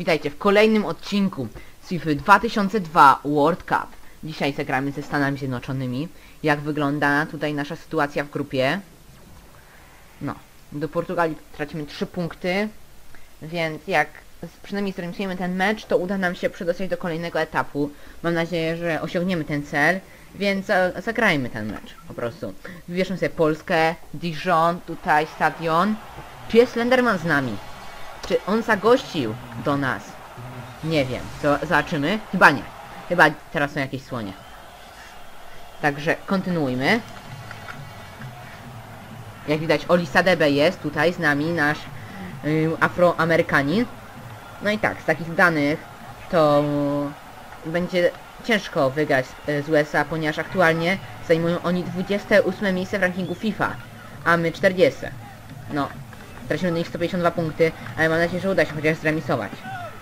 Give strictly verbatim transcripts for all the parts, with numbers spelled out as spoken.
witajcie w kolejnym odcinku z FIFA dwa tysiące dwa World Cup. Dzisiaj zagramy ze Stanami Zjednoczonymi. Jak wygląda tutaj nasza sytuacja w grupie? No, do Portugalii tracimy trzy punkty, więc jak przynajmniej zremisujemy ten mecz, to uda nam się przedostać do kolejnego etapu. Mam nadzieję, że osiągniemy ten cel, więc za zagrajmy ten mecz po prostu. Wybierzmy sobie Polskę, Dijon, tutaj stadion. Czy jest Slenderman z nami? Czy on zagościł do nas? Nie wiem. To zobaczymy. Chyba nie. Chyba teraz są jakieś słonie. Także kontynuujmy. Jak widać, Olisadebe jest tutaj z nami, nasz yy, Afroamerykanin. No i tak, z takich danych to będzie ciężko wygrać z, z U S A, ponieważ aktualnie zajmują oni dwudzieste ósme miejsce w rankingu FIFA, a my czterdzieste. No, tracimy do nich sto pięćdziesiąt dwa punkty, ale mam nadzieję, że uda się chociaż zremisować.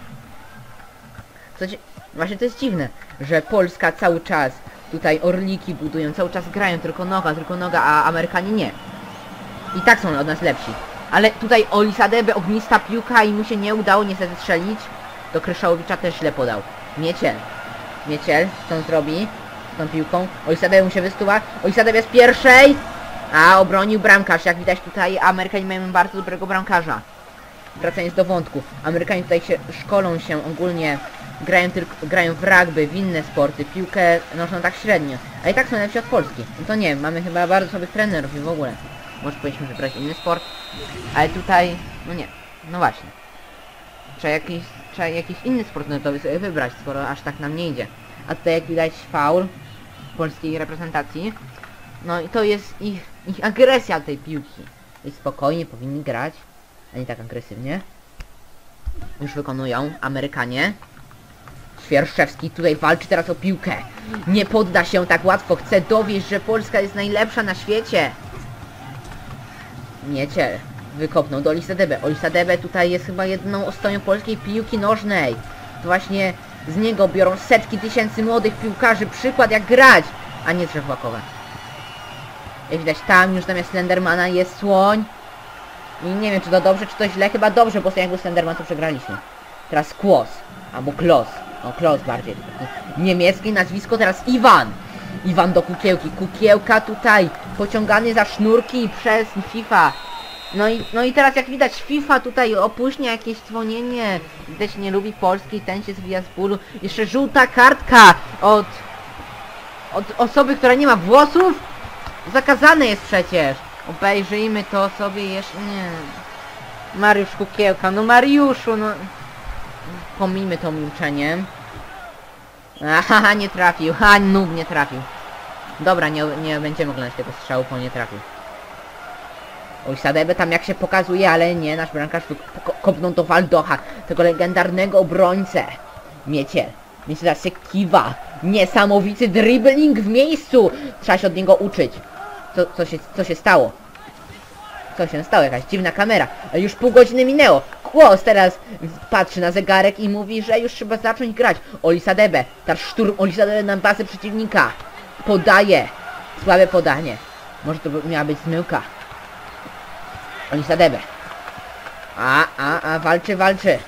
Co ci... Właśnie to jest dziwne, że Polska cały czas tutaj orliki budują, cały czas grają, tylko noga, tylko noga, a Amerykanie nie. I tak są od nas lepsi. Ale tutaj Olisadebe, ognista piłka i mu się nie udało niestety strzelić. Do Kryszałowicza też źle podał. Mieciel. Mieciel, co on zrobi z tą piłką? Olisadebe mu się wystuwa. Olisadebe z pierwszej. A, obronił bramkarz. Jak widać tutaj Amerykanie mają bardzo dobrego bramkarza. Wracając do wątku. Amerykanie tutaj się szkolą się ogólnie. Grają tylko, grają w rugby, w inne sporty. Piłkę noszą tak średnio. A i tak są lepsi od Polski. No to nie wiem, mamy chyba bardzo słabych trenerów i w ogóle. Może powinniśmy wybrać inny sport. Ale tutaj, no nie. No właśnie. Trzeba jakiś, trzeba jakiś inny sport narodowy sobie wybrać, skoro aż tak nam nie idzie. A tutaj jak widać faul polskiej reprezentacji. No i to jest ich, ich agresja tej piłki. I spokojnie powinni grać, a nie tak agresywnie. Już wykonują Amerykanie. Świerszczewski tutaj walczy teraz o piłkę. Nie podda się tak łatwo. Chce dowieść, że Polska jest najlepsza na świecie. Mieciel wykopnął do Olisadebe. Olisadebe tutaj jest chyba jedną ostoją polskiej piłki nożnej. To właśnie z niego biorą setki tysięcy młodych piłkarzy przykład jak grać, a nie drzew łakowe. Jak widać, tam już zamiast Slendermana jest słoń. I nie wiem, czy to dobrze, czy to źle. Chyba dobrze, bo jak był Slenderman, to przegraliśmy. Teraz Kłos, albo Klos. O, Klos bardziej. Niemieckie nazwisko, teraz Iwan. Iwan do Kukiełki. Kukiełka tutaj pociągany za sznurki przez FIFA. No i, no i teraz jak widać, FIFA tutaj opóźnia jakieś dzwonienie. Widać, nie lubi Polski, ten się zwija z bólu. Jeszcze żółta kartka od, od osoby, która nie ma włosów. Zakazane jest przecież. Obejrzyjmy to sobie jeszcze. Nie. Mariusz Kukiełka. No Mariuszu, no. Pomijmy to milczeniem. Aha, nie trafił. Ha, noob nie trafił. Dobra, nie, nie będziemy oglądać tego strzału, bo nie trafił. Olisadebe tam jak się pokazuje, ale nie, nasz bramkarz kopnął do Waldocha, tego legendarnego obrońcę. Mieciel. Mieciel się kiwa. Niesamowity dribbling w miejscu. Trzeba się od niego uczyć. Co, co, się, co się stało? Co się stało? Jakaś dziwna kamera. Ale już pół godziny minęło. Kłos teraz patrzy na zegarek i mówi, że już trzeba zacząć grać. Olisadebe. Teraz szturm Olisadebe na bazę przeciwnika. Podaje. Słabe podanie. Może to miała być zmyłka. Olisadebe. A, a, a, walczy, walczy.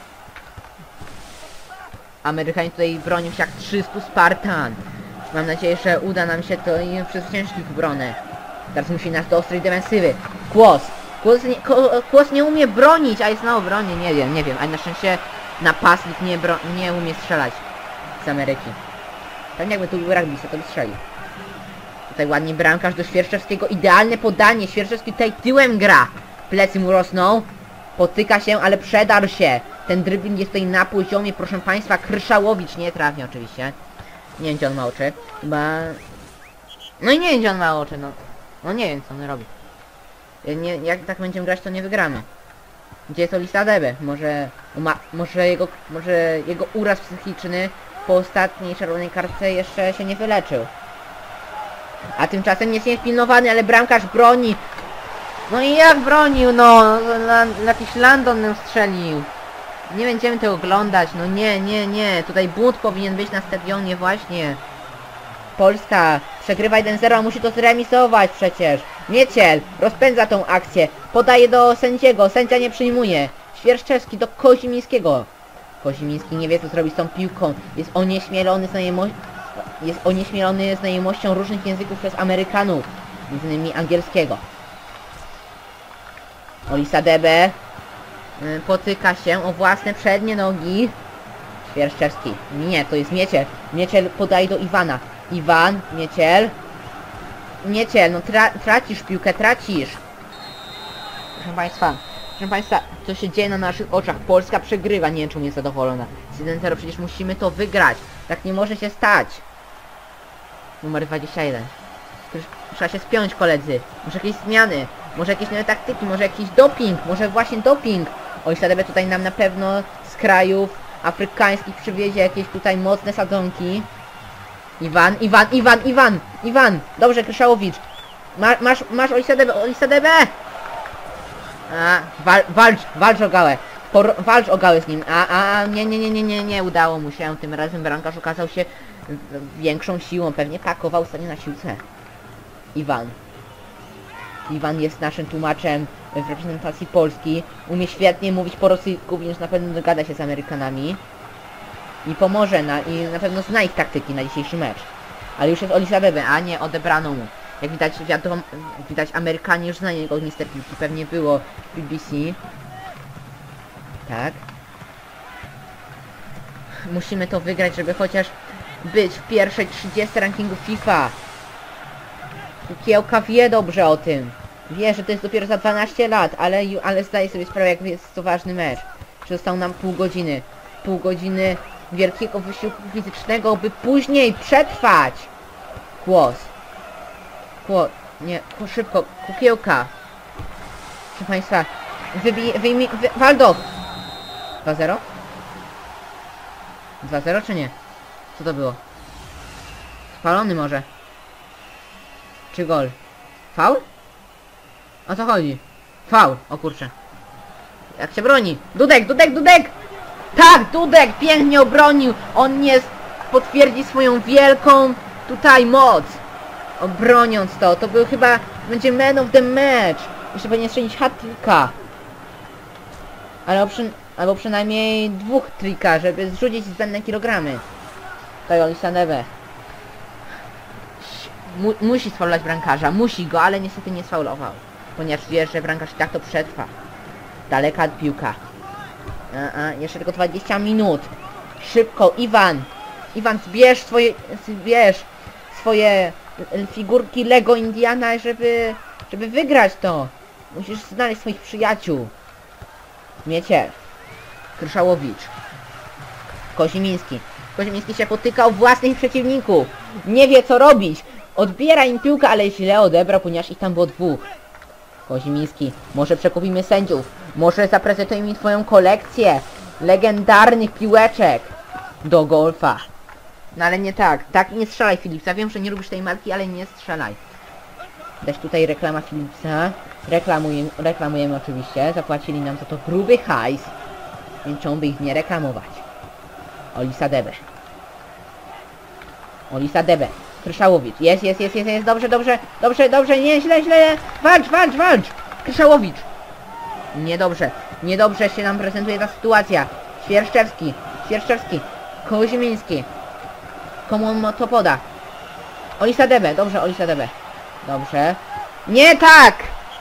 Amerykanie tutaj bronią się jak trzystu Spartan. Mam nadzieję, że uda nam się to i przezwyciężyć ich obronę. Teraz musi nas do ostrej defensywy. Kłos. Kłos nie, Kłos nie umie bronić, a jest na obronie. Nie wiem, nie wiem. Ale na szczęście napastnik nie, bro, nie umie strzelać z Ameryki. Tak jakby tu był rugbista, to by strzelił. Tutaj ładnie bramkarz do Świerczewskiego. Idealne podanie. Świerczewski tutaj tyłem gra. Plecy mu rosną. Potyka się, ale przedarł się. Ten dribbling jest tutaj na poziomie, proszę państwa. Kryszałowicz nie trafi oczywiście. Nie wiem, gdzie on ma oczy. Chyba... No i nie wiem, gdzie on ma oczy, no. No nie wiem, co on robi. Nie, jak tak będziemy grać, to nie wygramy. Gdzie jest Olisadebe? Może... Ma, może jego... Może jego uraz psychiczny po ostatniej czerwonej kartce jeszcze się nie wyleczył. A tymczasem jest niepilnowany, ale bramkarz broni. No i jak bronił, no? Jakiś Landon nam strzelił. Nie będziemy tego oglądać, no nie, nie, nie. Tutaj bunt powinien być na stadionie właśnie. Polska przegrywa jeden zero, a musi to zremisować przecież. Mieciel rozpędza tą akcję. Podaje do sędziego, sędzia nie przyjmuje. Świerszczewski do Kozimińskiego. Kozimiński nie wie co zrobić z tą piłką. Jest onieśmielony znajomością... Jest onieśmielony znajomością różnych języków przez Amerykanów. Między innymi angielskiego. Olisadebe yy, potyka się o własne przednie nogi. Świerszczewski. Nie, to jest Mieciel. Mieciel podaje do Iwana. Iwan, Mieciel. Mieciel, no tra tracisz piłkę, tracisz. Proszę Państwa, proszę Państwa, co się dzieje na naszych oczach? Polska przegrywa, nie wiem czemu jest zadowolona. Z jeden zero, przecież musimy to wygrać. Tak nie może się stać. Numer dwadzieścia jeden. Trzeba się spiąć, koledzy. Może jakieś zmiany, może jakieś nowe taktyki, może jakiś doping, może właśnie doping. Olisadebe tutaj nam na pewno z krajów afrykańskich przywiezie jakieś tutaj mocne sadzonki. Iwan, Iwan, Iwan, Iwan, Iwan. Dobrze, Kryszałowicz. Ma, masz, masz Olisadebe, Olisadebe! A, wal, walcz, walcz o gałę. Por, walcz o gałę z nim. A, a, nie, nie, nie, nie, nie, nie, udało mu się. Tym razem bramkarz okazał się większą siłą. Pewnie pakował stanie na siłce. Iwan. Iwan jest naszym tłumaczem w reprezentacji Polski. Umie świetnie mówić po rosyjsku, więc na pewno dogada się z Amerykanami. I pomoże na, i na pewno zna ich taktyki na dzisiejszy mecz. Ale już jest Olisadebe, a nie odebrano mu. Jak widać, wiadomo, jak widać Amerykanie już znają jego ognister piłki. Pewnie było w B B C. Tak. Musimy to wygrać, żeby chociaż być w pierwszej trzydziestce rankingu FIFA. Kukiełka wie dobrze o tym. Wie, że to jest dopiero za dwanaście lat, ale, ale zdaje sobie sprawę, jak jest to ważny mecz. Że zostało nam pół godziny. Pół godziny wielkiego wysiłku fizycznego, by później przetrwać. Głos. Głos. Nie, szybko. Kukiełka. Proszę Państwa. Wybij... Wyjmij... Wy, Waldo! dwa zero? dwa zero czy nie? Co to było? Spalony może. Czy gol? Faul? O co chodzi? Faul, o kurczę. Jak się broni? Dudek, Dudek, Dudek! Tak, Dudek pięknie obronił! On jest... potwierdzi swoją wielką tutaj moc. Obroniąc to, to był chyba... będzie man of the match. Jeszcze powinien strzelić hat-tricka. Ale przy, albo przynajmniej dwóch trika, żeby zrzucić zbędne kilogramy. To Olisadebe. Mu, musi sfaulować bramkarza, musi go, ale niestety nie sfaulował. Ponieważ wie, że bramkarz i tak to przetrwa. Daleka piłka. A, a, jeszcze tylko dwadzieścia minut. Szybko, Iwan. Iwan, zbierz swoje... zbierz swoje figurki Lego Indiana, żeby... żeby wygrać to. Musisz znaleźć swoich przyjaciół. Mieciel. Kryszałowicz. Kozimiński. Kozimiński się potykał własnych przeciwników. Nie wie co robić. Odbiera im piłkę, ale źle odebrał, ponieważ ich tam było dwóch. Kozimiński. Może przekupimy sędziów. Może zaprezentujemy im twoją kolekcję legendarnych piłeczek do golfa. No ale nie tak. Tak nie strzelaj, Philipsa. Wiem, że nie lubisz tej marki, ale nie strzelaj. Też tutaj reklama Philipsa. Reklamujemy, reklamujemy oczywiście. Zapłacili nam za to gruby hajs. Więc czemu by ich nie reklamować? Olisadebe. Olisadebe. Kryszałowicz. Jest, jest, jest, jest, jest. Dobrze, dobrze, dobrze, dobrze. Nie, źle, źle. Walcz, walcz, walcz. Kryszałowicz. Niedobrze. Niedobrze się nam prezentuje ta sytuacja. Świerszczewski. Świerszczewski. Kozimiński. Komu on to poda? Olisadebe. Dobrze, Olisadebe. Dobrze. Nie tak!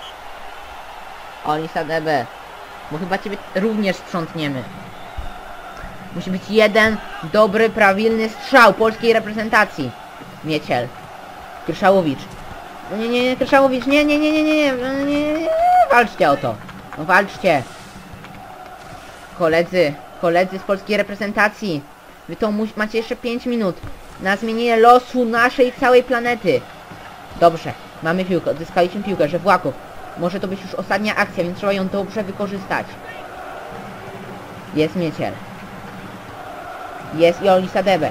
Olisadebe. Bo chyba ciebie również sprzątniemy. Musi być jeden dobry, prawilny strzał polskiej reprezentacji. Mieciel. Kryszałowicz. No nie, nie, nie, Kryszałowicz. Nie, nie, nie, nie, nie, nie, nie, nie, nie. Walczcie o to. No walczcie. Koledzy, koledzy z polskiej reprezentacji. Wy to macie jeszcze pięć minut na zmienienie losu naszej całej planety. Dobrze, mamy piłkę, odzyskaliśmy piłkę, że Właków. Może to być już ostatnia akcja, więc trzeba ją dobrze wykorzystać. Jest Mieciel. Jest i Olisadebe.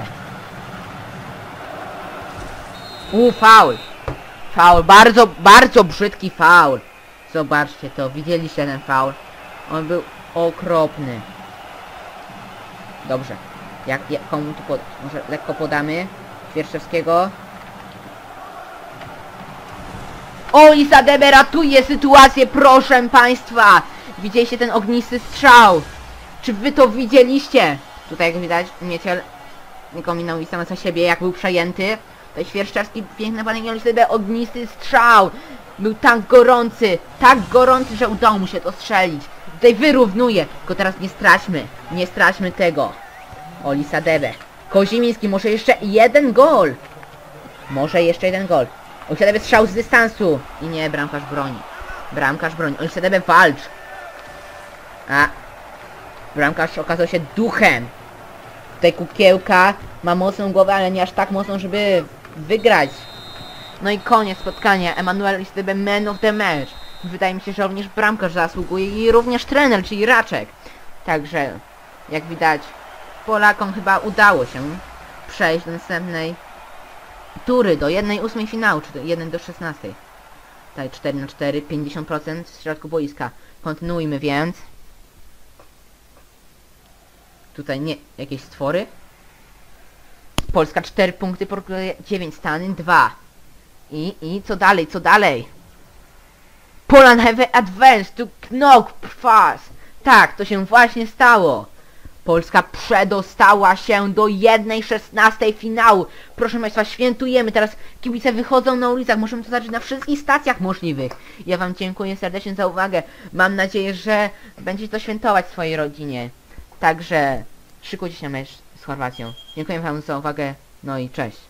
U, faul. Faul, bardzo, bardzo brzydki faul. Zobaczcie to, widzieliście ten faul. On był okropny. Dobrze. Jak, jak komu tu podać? Może lekko podamy. Świerszczewskiego. Olisadebe ratuje sytuację, proszę państwa. Widzieliście ten ognisty strzał. Czy wy to widzieliście? Tutaj jak widać, Mieciel nie kombinował sam za siebie, jak był przejęty. To Świerszczewski, piękne palenie, sobie ognisty strzał. Był tak gorący, tak gorący, że udało mu się to strzelić. Tutaj wyrównuje, tylko teraz nie straćmy, nie straćmy tego. Olisa Debe. Kozimiński, może jeszcze jeden gol. Może jeszcze jeden gol. Olisa Debe strzał z dystansu. I nie, bramkarz broni. Bramkarz broni. Olisa Debe walcz. A. Bramkarz okazał się duchem. Tutaj Kukiełka ma mocną głowę, ale nie aż tak mocną, żeby wygrać. No i koniec spotkania. Emanuel Olisa Debe man of the match. Wydaje mi się, że również bramkarz zasługuje i również trener, czyli Raczek. Także, jak widać, Polakom chyba udało się przejść do następnej tury, do jednej ósmej finału, czy do jeden do szesnastej. Tutaj cztery na cztery, pięćdziesiąt procent w środku boiska. Kontynuujmy więc. Tutaj nie, jakieś stwory. Polska cztery punkty, Portugalia dziewięć, Stany dwa. I, i co dalej, co dalej? Poland have advanced to knock fast. Tak, to się właśnie stało. Polska przedostała się do jednej szesnastej finału. Proszę Państwa, świętujemy. Teraz kibice wychodzą na ulicach. Możemy to zobaczyć na wszystkich stacjach możliwych. Ja Wam dziękuję serdecznie za uwagę. Mam nadzieję, że będziecie to świętować w swojej rodzinie. Także szykujcie się na mecz z Chorwacją. Dziękuję Wam za uwagę. No i cześć.